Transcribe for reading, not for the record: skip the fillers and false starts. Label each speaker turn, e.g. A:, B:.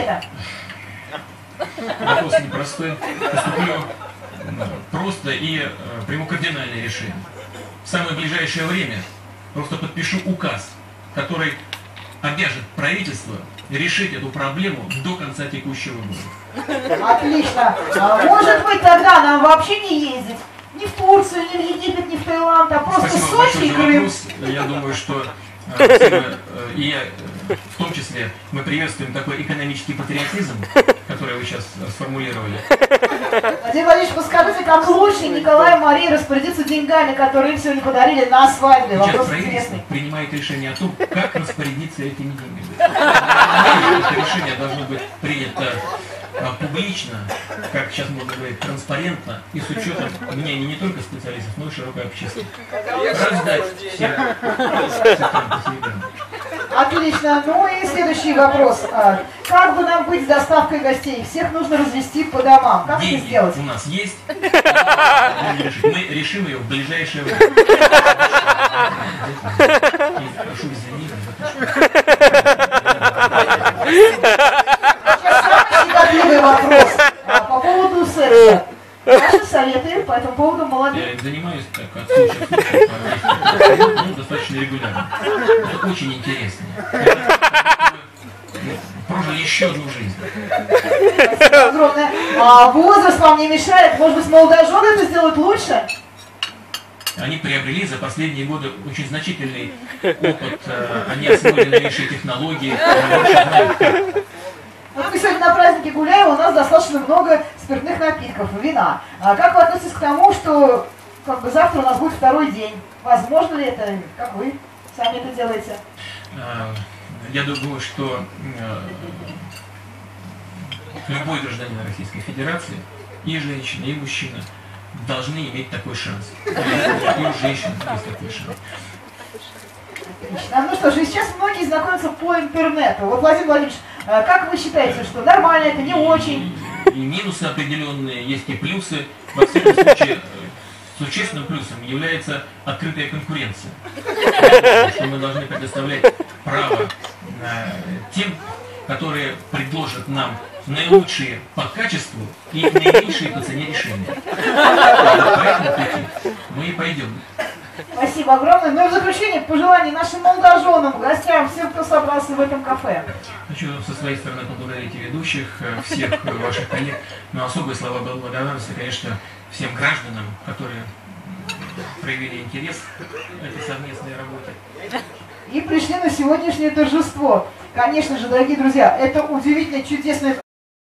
A: это?
B: Вопрос непростой. Поступлю просто и приму кардинальное решение. В самое ближайшее время просто подпишу указ, который обяжет правительство решить эту проблему до конца текущего года.
A: Отлично. Может быть, тогда нам вообще не ездить? Ни в Турцию, ни в Египет, ни в Таиланд, а просто
B: Спасибо
A: Сочи и
B: большое за
A: Крым.
B: вопрос. Я думаю, что все мы, и в том числе мы приветствуем такой экономический патриотизм, который вы сейчас сформулировали.
A: Владимир Владимирович, подскажите, как лучше Николай и Мария распорядиться деньгами, которые им сегодня подарили на свадьбе?
B: Сейчас
A: Вопрос
B: правительство
A: интересный.
B: принимает решение о том, как распорядиться этими деньгами. Это решение должно быть принято публично, как сейчас можно говорить, транспарентно и с учетом мнений не только специалистов, но и широкой общественности. Раздать всем населению.
A: Отлично. Ну и следующий вопрос. Как бы нам быть с доставкой гостей? Всех нужно развести по домам. Как это
B: Деньги
A: сделать?
B: у нас есть. Мы решим ее в ближайшее время. Прошу извинения.
A: Сейчас самый щекотливый вопрос. По поводу секса. Ваши советы по этому поводу молодым?
B: Я занимаюсь так от случая к случаю, ну, достаточно регулярно. Это очень интересно. Прожили еще одну жизнь.
A: Спасибо огромное. Возраст вам не мешает? Может быть, молодожены это сделают лучше?
B: Они приобрели за последние годы очень значительный опыт, они освоили новейшие технологии.
A: Вот мы сегодня на празднике гуляем, у нас достаточно много спиртных напитков, вина. Как вы относитесь к тому, что завтра у нас будет второй день? Возможно ли это? Как вы сами это делаете?
B: Я думаю, что любой гражданин Российской Федерации, и женщина, и мужчина, должны иметь такой шанс. И у женщин есть такой шанс.
A: Отлично. Ну что ж, и сейчас многие знакомятся по интернету. Вот, Владимир Владимирович, как вы считаете, что нормально это, не очень?
B: И минусы определенные, есть и плюсы. Во всяком случае, существенным плюсом является открытая конкуренция. Что мы должны предоставлять право тем, которые предложат нам наилучшие по качеству и наименьшие по цене решения. По этому пути мы и пойдем.
A: Спасибо огромное. Ну и в заключение пожелания нашим молодоженам, гостям, всем, кто собрался в этом кафе.
B: Хочу со своей стороны поблагодарить и ведущих, всех ваших коллег, но особые слова благодарности, конечно, всем гражданам, которые проявили интерес к этой совместной работе.
A: И пришли на сегодняшнее торжество. Конечно же, дорогие друзья, это удивительно, чудесное